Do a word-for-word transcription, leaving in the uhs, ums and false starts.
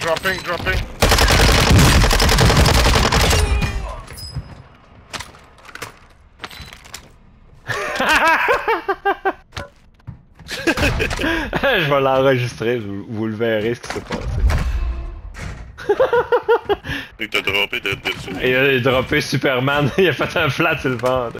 dropping, dropping. Je vais l'enregistrer, vous, vous le verrez ce qui s'est passé. Il t'a droppé de dessus. Il a droppé Superman, il a fait un flat sur le ventre.